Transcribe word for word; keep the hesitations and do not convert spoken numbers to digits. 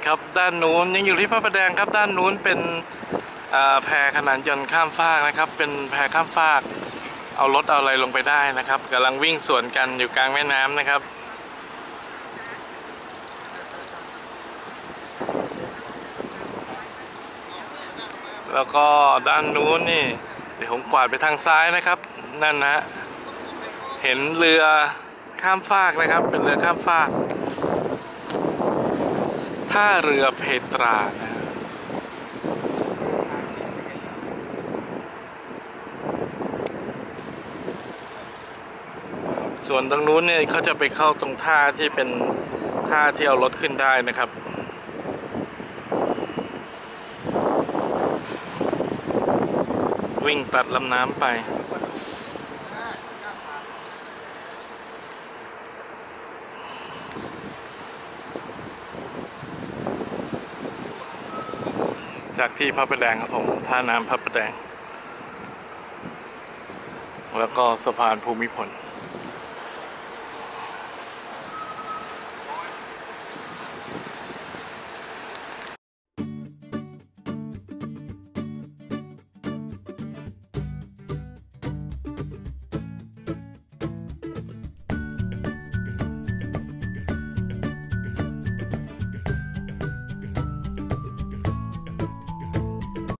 ครับด้านนู้นยังอยู่ที่พระประแดงครับด้านนู้นเป็นแพขนานยนต์ข้ามฟากนะครับเป็นแพข้ามฟากเอารถเอาอะไรลงไปได้นะครับกำลังวิ่งสวนกันอยู่กลางแม่น้ำนะครับแล้วก็ด้านนู้นนี่เดี๋ยวผมกวาดไปทางซ้ายนะครับนั่นนะเห็นเรือข้ามฟากนะครับเป็นเรือข้ามฟากท่าเรือเพตรานะส่วนตรงนู้นเนี่ยเขาจะไปเข้าตรงท่าที่เป็นท่าที่เอารถขึ้นได้นะครับวิ่งตัดลำน้ำไปจากที่พระประแดงครับผมท่าน้ำพระประแดงแล้วก็สะพานภูมิพล